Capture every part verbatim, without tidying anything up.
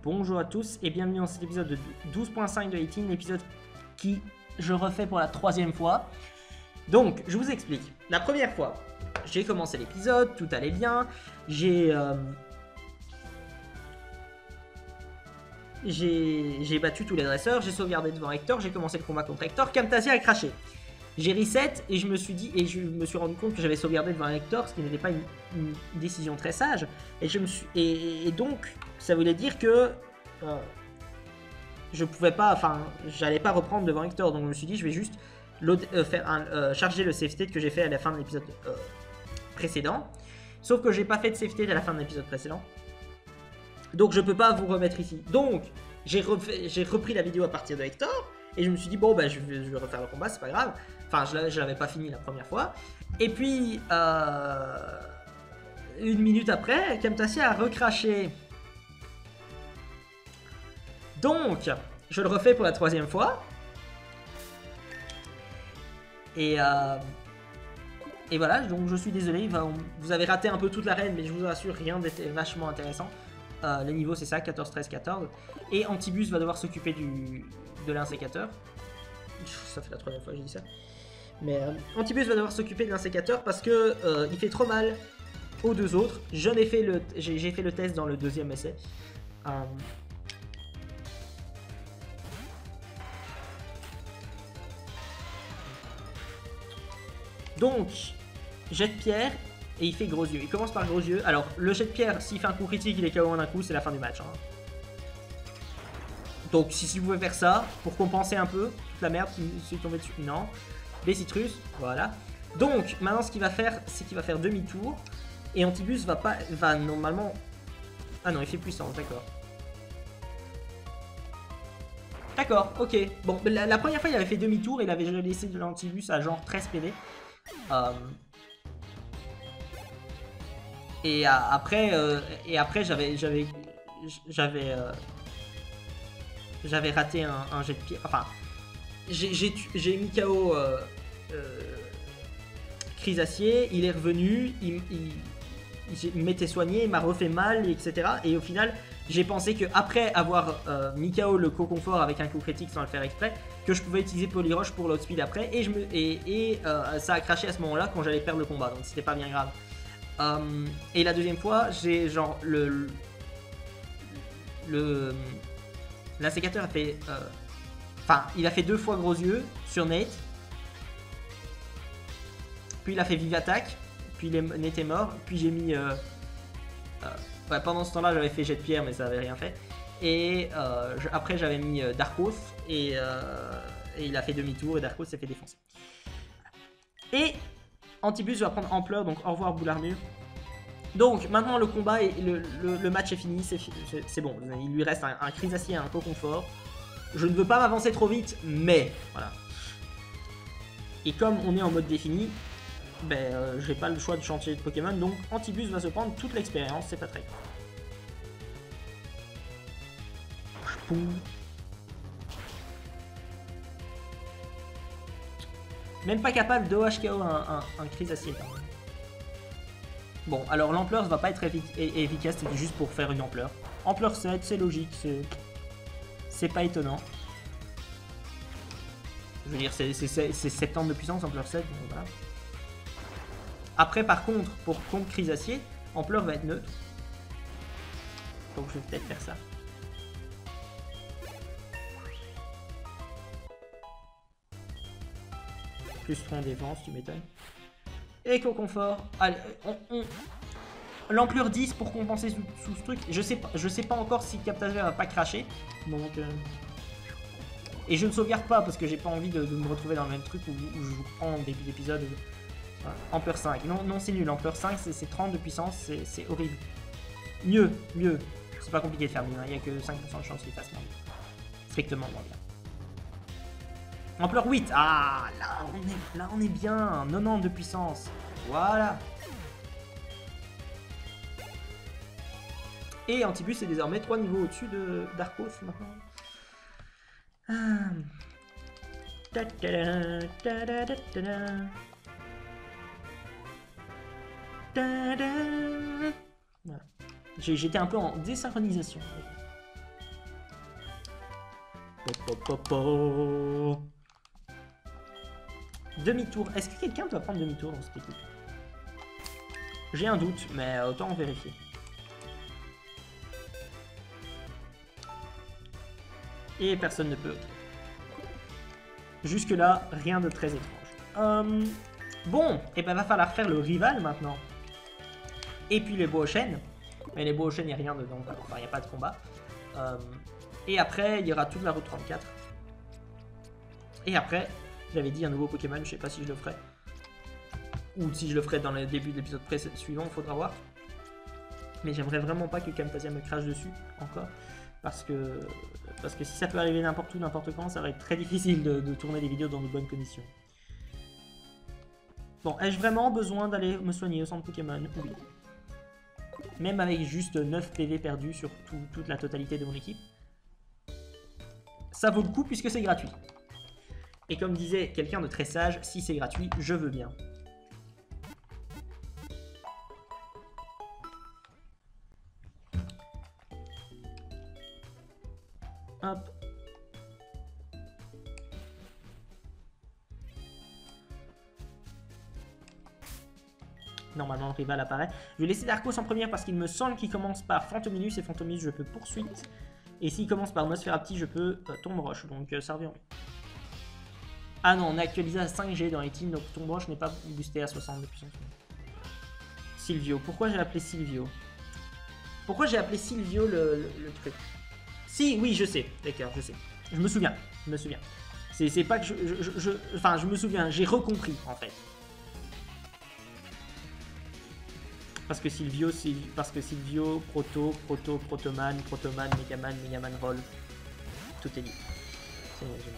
bonjour à tous et bienvenue dans cet épisode de douze point cinq de dix-huit, l'épisode qui je refais pour la troisième fois. Donc, je vous explique. La première fois, j'ai commencé l'épisode, tout allait bien, j'ai... Euh, j'ai battu tous les dresseurs, j'ai sauvegardé devant Hector, j'ai commencé le combat contre Hector, Camtasia a craché. J'ai reset et je me suis dit et je me suis rendu compte que j'avais sauvegardé devant Hector, ce qui n'était pas une, une décision très sage. Et je me suis et, et donc ça voulait dire que euh, je pouvais pas, enfin, j'allais pas reprendre devant Hector. Donc je me suis dit je vais juste euh, faire un, euh, charger le save state que j'ai fait à la fin de l'épisode euh, précédent. Sauf que j'ai pas fait de save state à la fin de l'épisode précédent. Donc je peux pas vous remettre ici. Donc j'ai j'ai repris la vidéo à partir de Hector. Et je me suis dit, bon, bah, je, vais, je vais refaire le combat, c'est pas grave. Enfin, je l'avais pas fini la première fois. Et puis, euh, une minute après, Camtasia a recraché. Donc, je le refais pour la troisième fois. Et, euh, et voilà, donc je suis désolé. Vous avez raté un peu toute l'arène, mais je vous assure, rien d'était vachement intéressant. Euh, les niveaux, c'est ça, quatorze, treize, quatorze. Et Antibus va devoir s'occuper du... de l'insécateur. Ça fait la troisième fois que je dis ça. Mais euh, Antibus va devoir s'occuper de l'insécateur parce que euh, il fait trop mal aux deux autres. Je n'ai fait le, j'ai fait le test dans le deuxième essai. Euh... Donc, jet de pierre et il fait gros yeux. Il commence par gros yeux. Alors, le jet de pierre, s'il fait un coup critique, il est K O en un coup, c'est la fin du match. Hein. Donc si, si vous pouvez faire ça, pour compenser un peu toute la merde qui est tombée dessus, non. Des citrus, voilà. Donc maintenant ce qu'il va faire, c'est qu'il va faire demi-tour. Et Antibus va pas, va normalement... Ah non, il fait puissance, d'accord. D'accord, ok. Bon, la, la première fois il avait fait demi-tour, il avait laissé de l'Antibus à genre treize P V. Euh... Et euh, après, euh, et après j'avais... J'avais... J'avais... Euh... J'avais raté un, un jet de pierre. Enfin, j'ai mis K O euh, euh, Chrysacier. Il est revenu. Il, il, il m'était soigné. Il m'a refait mal, et cetera. Et au final, j'ai pensé qu'après avoir euh, mis K O le co-confort avec un coup critique sans le faire exprès, que je pouvais utiliser Polyroche pour l'outspeed après. Et, je me, et, et euh, ça a craché à ce moment-là quand j'allais perdre le combat. Donc c'était pas bien grave. Euh, et la deuxième fois, j'ai genre le. Le. L'insécateur a fait... Enfin, euh, il a fait deux fois gros yeux sur Nate. Puis il a fait vive attaque. Puis Nate est mort. Puis j'ai mis... Euh, euh, ouais, pendant ce temps-là, j'avais fait jet de pierre, mais ça n'avait rien fait. Et euh, je, après, j'avais mis euh, Darkos. Et, euh, et il a fait demi-tour. Et Darkos s'est fait défoncer. Et Antibus va prendre ampleur. Donc au revoir boule armure. Donc maintenant le combat, et le, le, le match est fini, c'est bon, il lui reste un, un Chrysacier et un co-confort. Je ne veux pas m'avancer trop vite, mais voilà. Et comme on est en mode défini, ben euh, j'ai pas le choix de changer de Pokémon, donc Antibus va se prendre toute l'expérience, c'est pas très grave. Même pas capable de O H K O un, un, un Chrysacier quand même. Bon, alors l'ampleur va pas être efficace, c'était juste pour faire une ampleur. Ampleur sept, c'est logique, c'est pas étonnant. Je veux dire, c'est septante de puissance, ampleur sept, donc voilà. Après, par contre, pour contre Chrysacier, ampleur va être neutre. Donc je vais peut-être faire ça. Plus trois en défense, tu m'étonnes. Et co-confort. Allez, on, on... l'ampleur dix pour compenser sous, sous ce truc. Je sais pas, je sais pas encore si Camtasia va pas cracher. Donc, euh... et je ne sauvegarde pas parce que j'ai pas envie de, de me retrouver dans le même truc où, où je vous prends en début d'épisode. Voilà. Ampleur cinq. Non, non c'est nul. Ampleur cinq, c'est trente de puissance. C'est horrible. Mieux, mieux. C'est pas compliqué de faire mieux. Hein. Il n'y a que cinq pour cent de chance qu'il fasse moins bien. Strictement moins bien. Ampleur huit. Ah, là on est, là on est bien. quatre-vingt-dix de puissance. Voilà. Et Antibus est désormais trois niveaux au-dessus de Darkos maintenant. Ah. Ta -ta -ta -ta -ta -ta -ta. Ta -ta. Voilà. J'étais un peu en désynchronisation. Demi-tour. Est-ce que quelqu'un doit prendre demi-tour dans cette équipe? J'ai un doute, mais autant en vérifier. Et personne ne peut. Jusque-là, rien de très étrange. Euh, bon, et ben va falloir faire le rival maintenant. Et puis les bois aux chênes. Mais les bois aux chênes, il n'y a rien dedans. Enfin, il n'y a pas de combat. Euh, et après, il y aura toute la route trente-quatre. Et après, j'avais dit un nouveau Pokémon, je sais pas si je le ferai. Ou si je le ferai dans le début de l'épisode suivant, il faudra voir. Mais j'aimerais vraiment pas que Camtasia me crache dessus, encore. Parce que, parce que si ça peut arriver n'importe où, n'importe quand, ça va être très difficile de, de tourner des vidéos dans de bonnes conditions. Bon, ai-je vraiment besoin d'aller me soigner au centre Pokémon? Oui. Même avec juste neuf P V perdus sur tout, toute la totalité de mon équipe. Ça vaut le coup puisque c'est gratuit. Et comme disait quelqu'un de très sage, si c'est gratuit, je veux bien. Hop. Normalement, le rival apparaît. Je vais laisser Darkos en première parce qu'il me semble qu'il commence par Fantominus. Et Fantominus, je peux poursuite. Et s'il commence par Nosferapti, je peux euh, Tombe Roche. Donc, euh, ça revient. Ah non, on est actualisé à cinq G dans les teams. Donc, Tombe Roche n'est pas boosté à soixante de puissance. Silvio. Pourquoi j'ai appelé Silvio? Pourquoi j'ai appelé Silvio le, le, le truc? Si, oui, je sais. D'accord, je sais. Je me souviens. Je me souviens. C'est pas que je, je, je, je... Enfin, je me souviens. J'ai recompris, en fait. Parce que Silvio, parce que Silvio, Proto, Proto, Protoman, Protoman, Megaman, Megaman Roll. Tout est dit. C'est génial.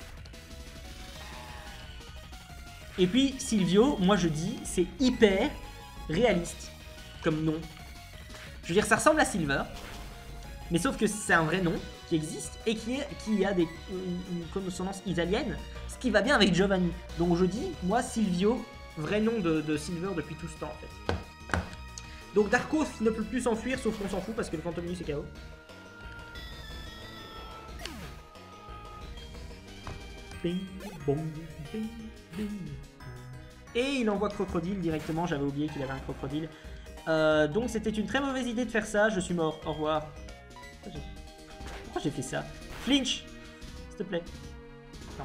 Et puis, Silvio, moi je dis, c'est hyper réaliste comme nom. Je veux dire, ça ressemble à Silver. Mais sauf que c'est un vrai nom qui existe et qui, est, qui a des, une, une consonance italienne, ce qui va bien avec Giovanni. Donc je dis, moi, Silvio, vrai nom de, de Silver depuis tout ce temps en fait. Donc Darkos ne peut plus s'enfuir, sauf qu'on s'en fout parce que le Fantominus est K O. Bing, bong, bing, bing. Et il envoie Crocodile directement, j'avais oublié qu'il avait un Crocodile. Euh, donc c'était une très mauvaise idée de faire ça, je suis mort, au revoir. Pourquoi j'ai fait ça? Flinch, s'il te plaît. Non.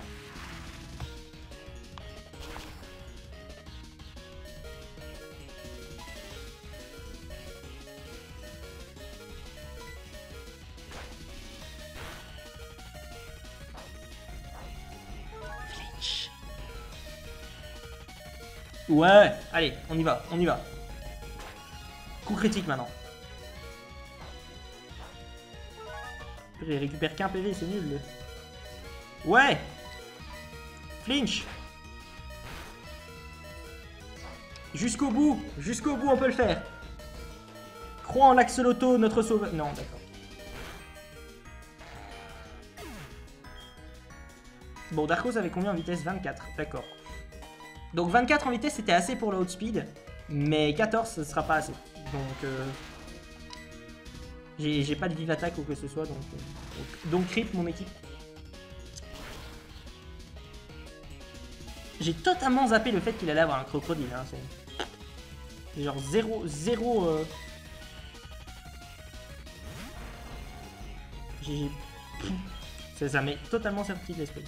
Flinch. Ouais, allez, on y va, on y va. Coup critique maintenant. Il récupère qu'un P V, c'est nul. Ouais. Flinch. Jusqu'au bout. Jusqu'au bout, on peut le faire. Crois en l'Axolotl, notre sauveur. Non, d'accord. Bon, Darkos avait combien en vitesse? Vingt-quatre, d'accord. Donc vingt-quatre en vitesse, c'était assez pour le outspeed. Mais quatorze, ce sera pas assez. Donc... Euh... J'ai pas de vive attaque ou que ce soit, donc, donc, donc creep mon équipe. J'ai totalement zappé le fait qu'il allait avoir un crocodile. Hein, c'est genre zéro, zéro. Euh... J'ai, ça, ça m'est totalement sorti de l'esprit.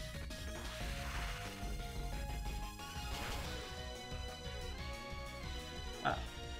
Voilà.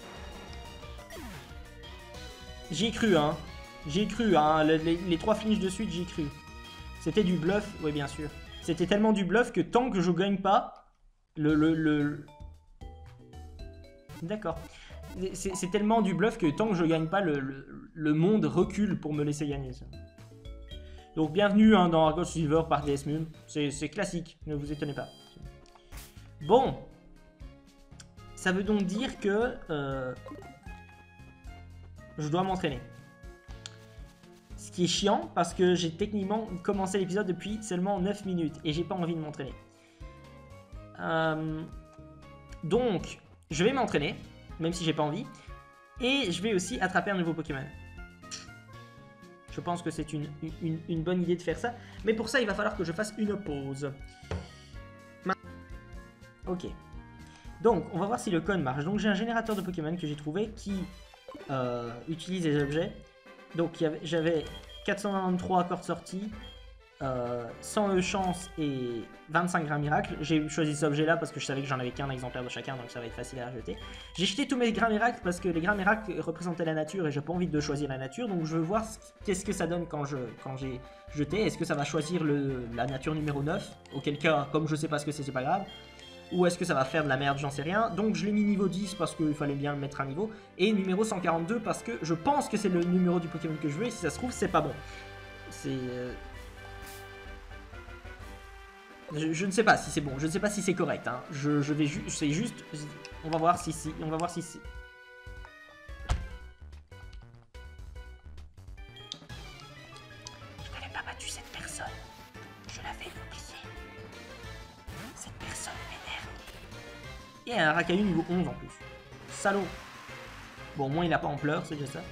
J'y ai cru, hein. J'y ai cru, hein. Les, les, les trois finishes de suite, j'y ai cru. C'était du bluff, oui, bien sûr. C'était tellement du bluff que tant que je gagne pas, le... le, le... D'accord. C'est tellement du bluff que tant que je gagne pas, le, le, le monde recule pour me laisser gagner. Ça. Donc, bienvenue hein, dans Argot Silver par D S Moon. C'est classique, ne vous étonnez pas. Bon. Ça veut donc dire que... Euh, je dois m'entraîner. Ce qui est chiant parce que j'ai techniquement commencé l'épisode depuis seulement neuf minutes et j'ai pas envie de m'entraîner. Euh, donc, je vais m'entraîner, même si j'ai pas envie. Et je vais aussi attraper un nouveau Pokémon. Je pense que c'est une, une, une bonne idée de faire ça. Mais pour ça, il va falloir que je fasse une pause. Ok. Donc, on va voir si le code marche. Donc, j'ai un générateur de Pokémon que j'ai trouvé qui euh, utilise les objets. Donc, j'avais quatre cent vingt-trois accords de sortie, euh, cent E chance et vingt-cinq grains miracles. J'ai choisi cet objet là parce que je savais que j'en avais qu'un exemplaire de chacun, donc ça va être facile à rajouter. J'ai jeté tous mes grains miracles parce que les grains miracles représentaient la nature et j'ai pas envie de choisir la nature, donc je veux voir qu'est-ce que ça donne quand je quand j'ai jeté. Est-ce que ça va choisir le, la nature numéro neuf? Auquel cas, comme je sais pas ce que c'est, c'est pas grave. Ou est-ce que ça va faire de la merde, j'en sais rien. Donc je l'ai mis niveau dix parce qu'il fallait bien le mettre à niveau. Et numéro cent quarante-deux parce que je pense que c'est le numéro du Pokémon que je veux. Et si ça se trouve, c'est pas bon. C'est... Euh... Je, je ne sais pas si c'est bon. Je ne sais pas si c'est correct. Hein. Je, je vais juste... C'est juste... On va voir si c'est... On va voir si c'est... Je n'avais pas battu cette personne. Je l'avais oublié. Cette personne m'énerve. Et un Rakayu niveau onze en plus. Salaud. Bon, au moins il a pas en pleurs, c'est déjà ça.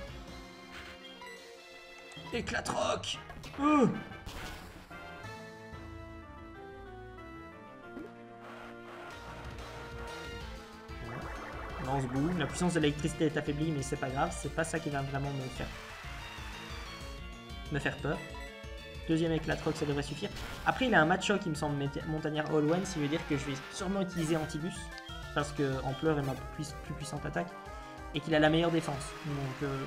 Éclatroc. euh Lance-boule. La puissance de l'électricité est affaiblie, mais c'est pas grave. C'est pas ça qui va vraiment me faire... me faire peur. Deuxième éclatroc, ça devrait suffire. Après, il a un match-choc, il me semble, montagnard All One, ce qui veut dire que je vais sûrement utiliser Antibus. Parce que Ampleur est ma plus, plus puissante attaque. Et qu'il a la meilleure défense. Donc... Euh...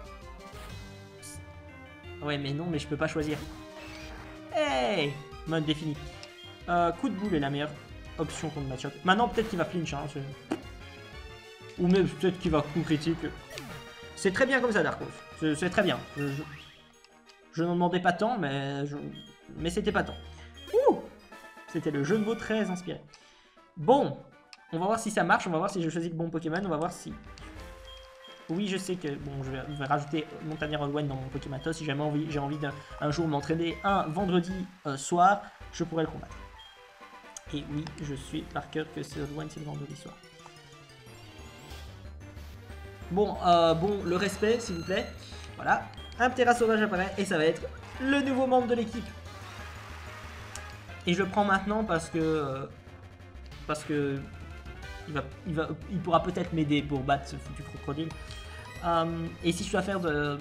Ouais, mais non, mais je peux pas choisir. Hey, mode défini. Euh, coup de boule est la meilleure option contre match-choc. Maintenant, peut-être qu'il va flinch. Hein, ou même peut-être qu'il va coup critique. C'est très bien comme ça, Darkos. C'est très bien. Je, je... je n'en demandais pas tant, mais, je... mais c'était pas tant. Ouh, c'était le jeu de mots très inspiré. Bon, on va voir si ça marche. On va voir si je choisis le bon Pokémon. On va voir si... Oui, je sais que bon, je vais, je vais rajouter Montagnard All One dans mon Pokématos. Si jamais envie, j'ai envie d'un jour m'entraîner un vendredi euh, soir, je pourrais le combattre. Et oui, je suis par cœur que c'est All One, c'est le vendredi soir. Bon, euh, bon, le respect, s'il vous plaît. Voilà, un Ptera sauvage apparaît et ça va être le nouveau membre de l'équipe. Et je le prends maintenant parce que euh, parce que il va, il va, il pourra peut-être m'aider pour battre ce foutu crocodile. Euh, et si je dois faire de...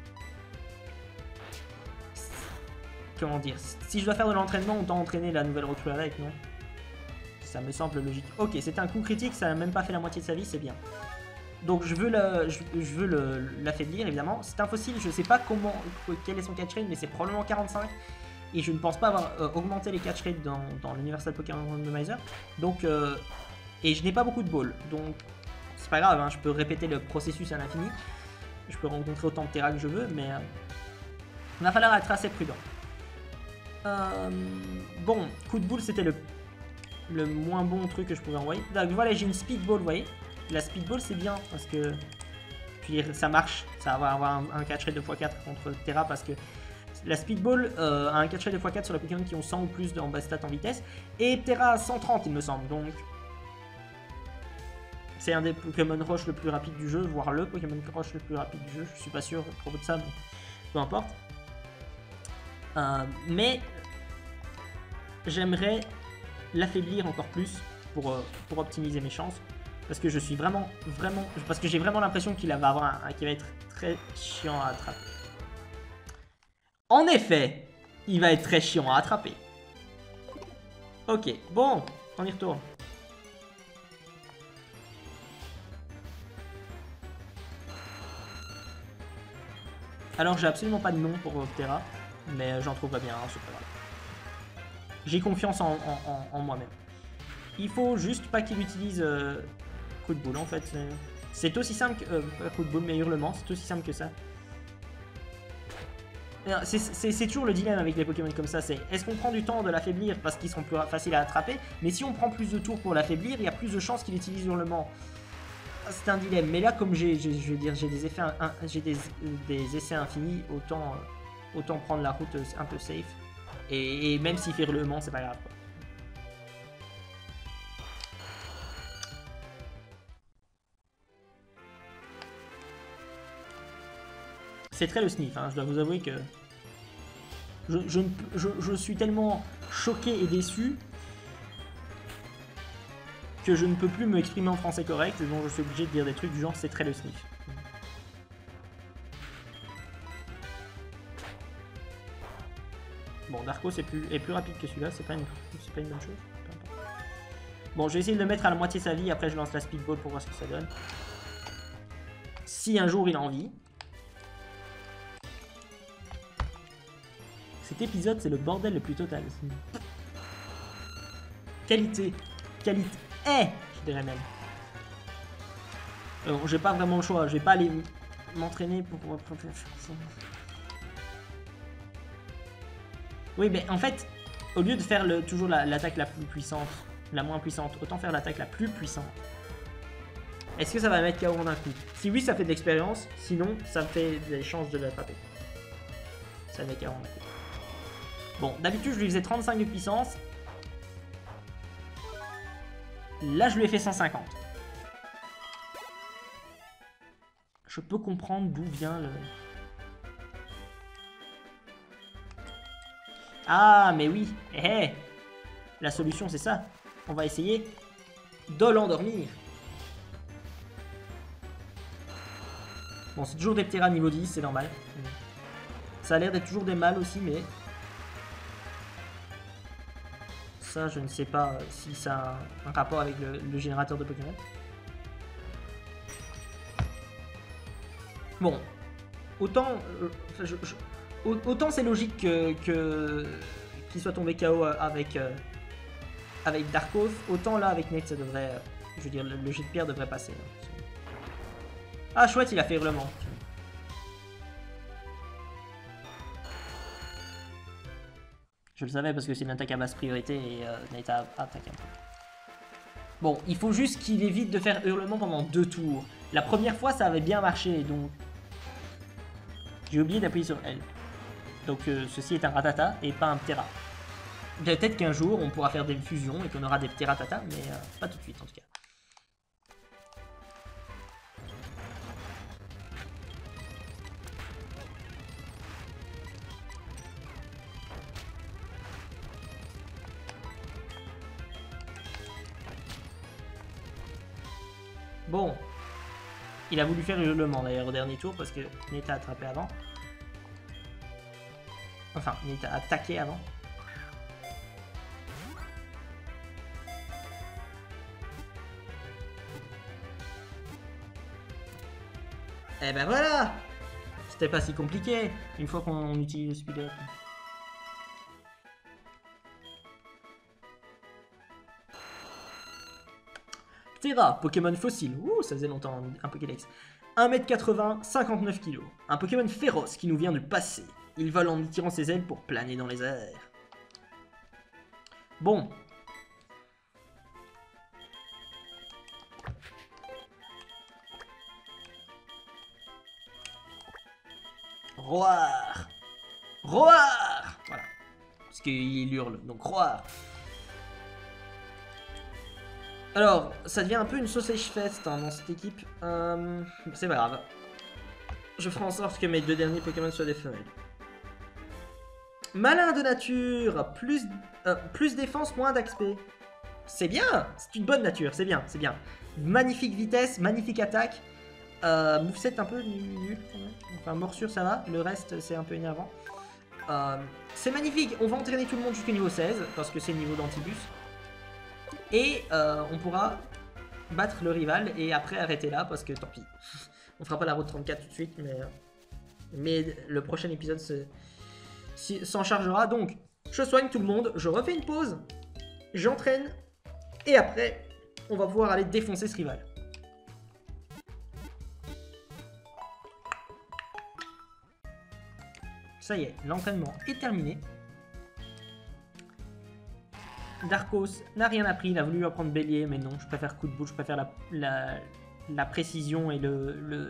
Comment dire? Si je dois faire de l'entraînement, autant entraîner la nouvelle recrue avec, non? Ça me semble logique. Ok, c'était un coup critique, ça n'a même pas fait la moitié de sa vie, c'est bien. Donc je veux le, je, je veux l'affaiblir, évidemment. C'est un fossile, je sais pas comment, quel est son catch rate, mais c'est probablement quarante-cinq. Et je ne pense pas avoir euh, augmenté les catch rates dans, dans l'Universal Pokémon Randomizer. Donc... Euh, et je n'ai pas beaucoup de balls, donc c'est pas grave, hein, je peux répéter le processus à l'infini. Je peux rencontrer autant de Terra que je veux, mais euh, il va falloir être assez prudent. Euh, bon, coup de boule, c'était le, le moins bon truc que je pouvais envoyer. Donc voilà, j'ai une Speedball, vous voyez. La Speedball, c'est bien, parce que puis, ça marche. Ça va avoir un, un catch rate de fois quatre contre Terra, parce que la Speedball euh, a un catch rate de fois quatre sur les Pokémon qui ont cent ou plus en base stat en vitesse. Et Terra a cent trente, il me semble, donc... C'est un des Pokémon Roche le plus rapide du jeu, voire le Pokémon Roche le plus rapide du jeu. Je suis pas sûr à propos de ça, mais peu importe. Euh, mais j'aimerais l'affaiblir encore plus pour, euh, pour optimiser mes chances. Parce que je suis vraiment, vraiment... Parce que j'ai vraiment l'impression qu'il va avoir un, qu'il va être très chiant à attraper. En effet, il va être très chiant à attraper. Ok, bon, on y retourne. Alors j'ai absolument pas de nom pour Ptera, mais j'en trouve pas bien, hein, c'est pas grave. J'ai confiance en, en, en, en moi-même. Il faut juste pas qu'il utilise euh, coup de boule en fait. C'est aussi simple que... Euh, pas coup de boule mais hurlement, c'est aussi simple que ça. C'est toujours le dilemme avec les Pokémon comme ça, c'est est-ce qu'on prend du temps de l'affaiblir parce qu'ils sont plus faciles à attraper, mais si on prend plus de tours pour l'affaiblir, il y a plus de chances qu'il utilise hurlement. C'est un dilemme, mais là comme j'ai, je veux dire, j'ai des effets, j'ai des, des essais infinis, autant, autant prendre la route un peu safe. Et, et même s'il fait hurlement, c'est pas grave, quoi. C'est très le sniff, hein. Je dois vous avouer que je, je, je, je suis tellement choqué et déçu que je ne peux plus me exprimer en français correct, et donc je suis obligé de dire des trucs du genre c'est très le sniff. Bon, Darko c'est plus, est plus rapide que celui-là, c'est pas, une, pas une bonne chose. Bon, je vais essayer de le mettre à la moitié de sa vie, après je lance la speedball pour voir ce que ça donne. Si un jour il a envie. Cet épisode, c'est le bordel le plus total. Qualité. Qualité. Eh, je dirais même. Euh, j'ai pas vraiment le choix. Je vais pas aller m'entraîner pour pouvoir faire ça. Oui, mais en fait, au lieu de faire le, toujours l'attaque la, la plus puissante, la moins puissante, autant faire l'attaque la plus puissante. Est-ce que ça va mettre K O en un coup? Si oui, ça fait de l'expérience. Sinon, ça me fait des chances de l'attraper. Ça met K O en un coup. Bon, d'habitude, je lui faisais trente-cinq de puissance. Là, je lui ai fait cent cinquante. Je peux comprendre d'où vient le... Ah, mais oui. Eh, hey. La solution, c'est ça. On va essayer de l'endormir. Bon, c'est toujours des Ptera niveau dix, c'est normal. Ça a l'air d'être toujours des mâles aussi, mais... Ça, je ne sais pas si ça a un rapport avec le, le générateur de Pokémon. Bon, autant, euh, enfin, je, je, autant c'est logique que, que qu'il soit tombé K O avec euh, avec Darkos, autant là avec Nate ça devrait, euh, je veux dire, le, le jet de pierre devrait passer. Hein. Ah chouette, il a fait hurlement. Je le savais parce que c'est une attaque à basse priorité et euh, Nate a attaqué un peu. Bon, il faut juste qu'il évite de faire hurlement pendant deux tours. La première fois, ça avait bien marché, donc... J'ai oublié d'appuyer sur L. Donc euh, ceci est un Ratata et pas un Ptera. Peut-être qu'un jour, on pourra faire des fusions et qu'on aura des Pteratata, mais euh, pas tout de suite en tout cas. Bon, il a voulu faire hurlement d'ailleurs au dernier tour parce que Nate a attrapé avant. Enfin, Nate a attaqué avant. Eh ben voilà! C'était pas si compliqué une fois qu'on utilise le speed up. Ptera, Pokémon fossile. Ouh, ça faisait longtemps, un Pokédex. un mètre quatre-vingts, cinquante-neuf kilos. Un Pokémon féroce qui nous vient du passé. Il vole en tirant ses ailes pour planer dans les airs. Bon. Roar. Roar. Voilà. Parce qu'il hurle, donc Roar. Alors, ça devient un peu une sausage fest hein, dans cette équipe. Euh, c'est pas grave. Je ferai en sorte que mes deux derniers Pokémon soient des femelles. Malin de nature, plus, euh, plus défense, moins d'X P. C'est bien, c'est une bonne nature, c'est bien, c'est bien. Magnifique vitesse, magnifique attaque. Euh, moveset un peu nul, enfin morsure ça va, le reste c'est un peu énervant. Euh, c'est magnifique, on va entraîner tout le monde jusqu'au niveau seize, parce que c'est le niveau d'Antibus. Et euh, on pourra battre le rival et après arrêter là parce que tant pis. On fera pas la route trente-quatre tout de suite mais, mais le prochain épisode s'en chargera. Donc je soigne tout le monde, je refais une pause, j'entraîne et après on va pouvoir aller défoncer ce rival. Ça y est, l'entraînement est terminé. Darkos n'a rien appris, il a voulu apprendre bélier, mais non, je préfère coup de boule, je préfère la, la, la précision et le, le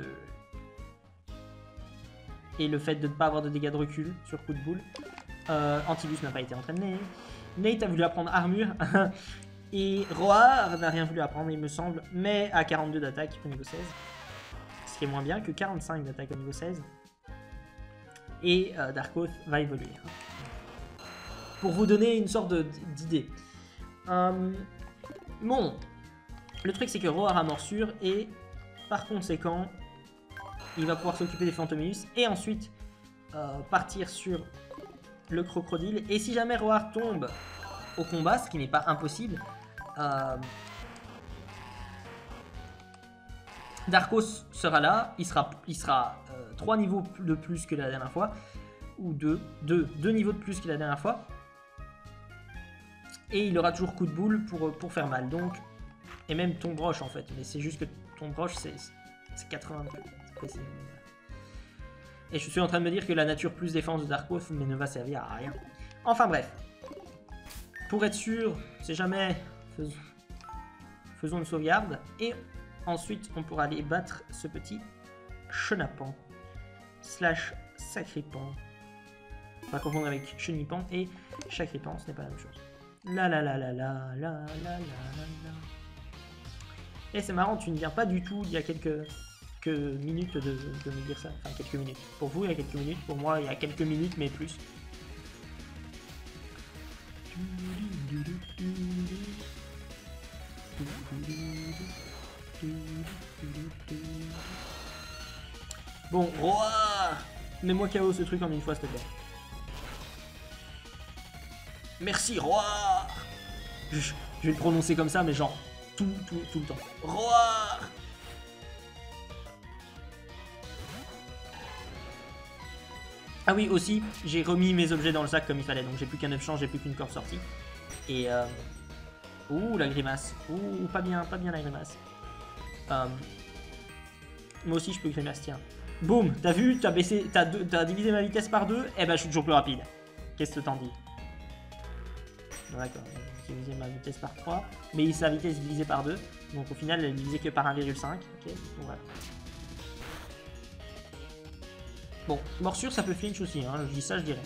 et le fait de ne pas avoir de dégâts de recul sur coup de boule. Euh, Antibus n'a pas été entraîné. Nate a voulu apprendre armure. Et Roar n'a rien voulu apprendre, il me semble, mais à quarante-deux d'attaque au niveau seize. Ce qui est moins bien que quarante-cinq d'attaque au niveau seize. et euh, Dark Oath va évoluer. Pour vous donner une sorte d'idée. Euh, bon, le truc c'est que Roar a morsure et par conséquent, il va pouvoir s'occuper des Fantominus et ensuite euh, partir sur le crocodile. Et si jamais Roar tombe au combat, ce qui n'est pas impossible, euh, Darkos sera là, il sera, il sera euh, trois niveaux de plus que la dernière fois, ou deux, deux, deux niveaux de plus que la dernière fois, et il aura toujours coup de boule pour, pour faire mal, donc, et même ton broche en fait, mais c'est juste que ton broche c'est quatre-vingts, et je suis en train de me dire que la nature plus défense de Darkos mais ne va servir à rien. Enfin bref, pour être sûr, c'est jamais, faisons, faisons une sauvegarde, et ensuite, on pourra aller battre ce petit chenapan slash sacripan. Pas confondre avec chenipan et chacripan, ce n'est pas la même chose. La la la la la la la la la la. Et c'est marrant, tu ne viens pas du tout il y a quelques, quelques minutes de, de me dire ça. Enfin, quelques minutes. Pour vous, il y a quelques minutes. Pour moi, il y a quelques minutes, mais plus. Bon, Roar, mets-moi K O ce truc en une fois, s'il te plaît. Merci, Roar. Je, je vais le prononcer comme ça, mais genre, tout, tout, tout le temps. Roar. Ah oui, aussi, j'ai remis mes objets dans le sac comme il fallait, donc j'ai plus qu'un neuf champs, j'ai plus qu'une corde sortie. Et euh... ouh, la grimace. Ouh, pas bien, pas bien la grimace. Euh... Moi aussi je peux grimace, tiens. Boum, t'as vu, t'as baissé, t'as t'as divisé ma vitesse par deux, et eh ben je suis toujours plus rapide. Qu'est-ce que t'en dis? D'accord, j'ai divisé ma vitesse par trois, mais sa vitesse divisée par deux, donc au final elle est divisée que par un virgule cinq. Ok, bon voilà. Bon, morsure ça peut flinch aussi, hein, je dis ça je dirais.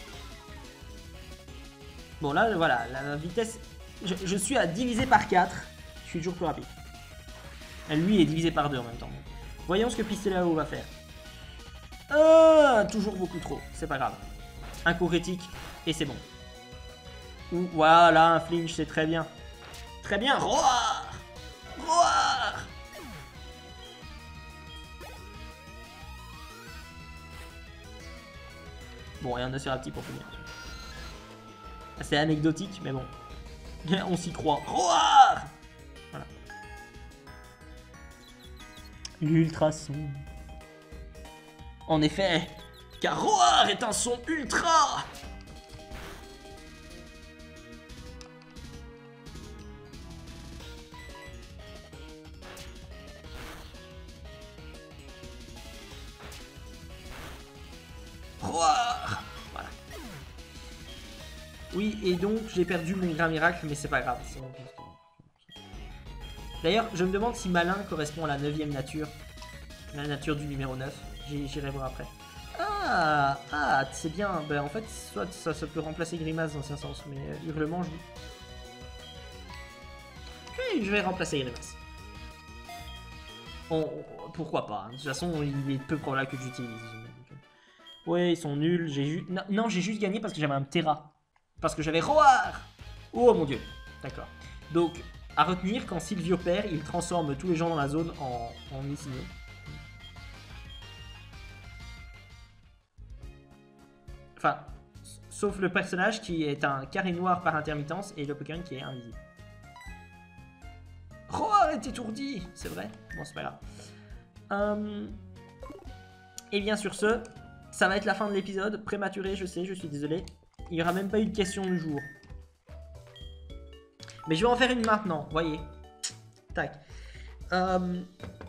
Bon là voilà, la vitesse, je, je suis à diviser par quatre, je suis toujours plus rapide. Lui est divisé par deux en même temps. Voyons ce que Pistelao va faire. Ah, toujours beaucoup trop, c'est pas grave. Un coup critique et c'est bon. Ou voilà, un flinch, c'est très bien. Très bien, Roar, Roar. Bon, et un Ocerapti pour finir. C'est anecdotique, mais bon. On s'y croit. Roar. Voilà. L'ultrason. En effet, car Roar est un son ultra. Roar. Voilà. Oui, et donc j'ai perdu mon grand miracle, mais c'est pas grave. D'ailleurs, je me demande si malin correspond à la neuvième nature. La nature du numéro neuf. J'irai voir après. Ah, ah, c'est bien. Ben, en fait, soit ça, ça peut remplacer Grimace dans un sens, mais euh, Hurlement, je... Okay, je vais remplacer Grimace. On, on, pourquoi pas, hein. De toute façon, il est peu probable que j'utilise. Ouais, ils sont nuls. J'ai juste... Non, non j'ai juste gagné parce que j'avais un Terra. Parce que j'avais Roar. Oh mon dieu. D'accord. Donc, à retenir, quand Silvio perd, il transforme tous les gens dans la zone en, en Missigno. Enfin, sauf le personnage qui est un carré noir par intermittence et le Pokémon qui est invisible. Roar est étourdi, c'est vrai. Bon, c'est pas grave. Euh... Et bien sur ce, ça va être la fin de l'épisode. Prématuré, je sais, je suis désolé. Il n'y aura même pas eu de question du jour. Mais je vais en faire une maintenant, voyez. Tac. Euh...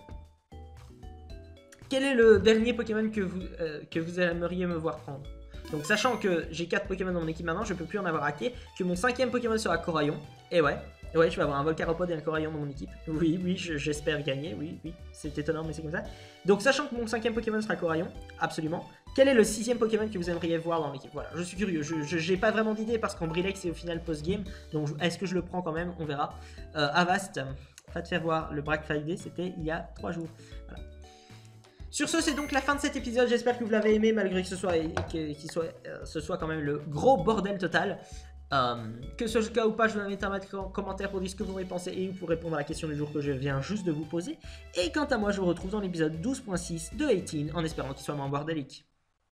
Quel est le dernier Pokémon que vous, euh, que vous aimeriez me voir prendre? Donc sachant que j'ai quatre Pokémon dans mon équipe maintenant, je peux plus en avoir hacké, que mon cinquième Pokémon sera Coraillon. Et ouais, ouais, je vais avoir un Volcaropod et un Coraillon dans mon équipe. Oui, oui, j'espère gagner, oui, oui, c'est étonnant mais c'est comme ça. Donc sachant que mon cinquième Pokémon sera Coraillon, absolument. Quel est le sixième Pokémon que vous aimeriez voir dans l'équipe? Voilà, je suis curieux, je n'ai pas vraiment d'idée parce qu'en Brilex c'est au final post-game, donc est-ce que je le prends quand même? On verra. Euh, Avast, va te faire voir, le Brack cinq D c'était il y a trois jours. Voilà. Sur ce, c'est donc la fin de cet épisode. J'espère que vous l'avez aimé, malgré que ce soit, que, qu'il soit, euh, ce soit quand même le gros bordel total. Euh, que ce soit le cas ou pas, je vous invite à mettre en commentaire pour dire ce que vous en avez pensé et pour répondre à la question du jour que je viens juste de vous poser. Et quant à moi, je vous retrouve dans l'épisode douze point six de dix-huit, en espérant qu'il soit moins bordélique.